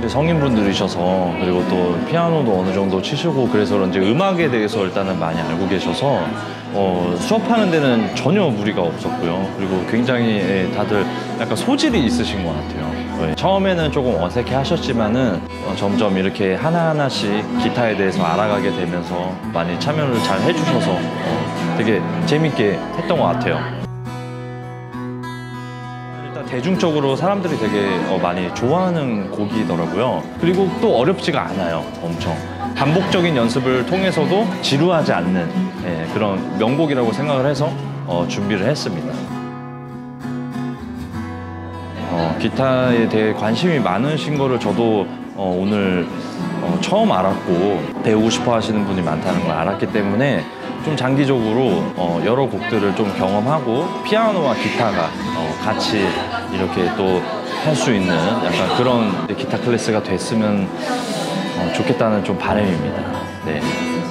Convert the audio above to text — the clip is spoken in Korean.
성인분들이셔서 그리고 또 피아노도 어느 정도 치시고 그래서 그런지 음악에 대해서 일단은 많이 알고 계셔서 수업하는 데는 전혀 무리가 없었고요. 그리고 굉장히 다들 약간 소질이 있으신 것 같아요. 처음에는 조금 어색해 하셨지만은 점점 이렇게 하나하나씩 기타에 대해서 알아가게 되면서 많이 참여를 잘 해주셔서 되게 재밌게 했던 것 같아요. 대중적으로 사람들이 되게 많이 좋아하는 곡이더라고요. 그리고 또 어렵지가 않아요. 엄청 반복적인 연습을 통해서도 지루하지 않는 그런 명곡이라고 생각을 해서 준비를 했습니다. 기타에 대해 관심이 많으신 거를 저도 오늘 처음 알았고 배우고 싶어 하시는 분이 많다는 걸 알았기 때문에 좀 장기적으로 여러 곡들을 좀 경험하고 피아노와 기타가 같이 이렇게 또 할 수 있는 약간 그런 기타 클래스가 됐으면 좋겠다는 좀 바람입니다. 네.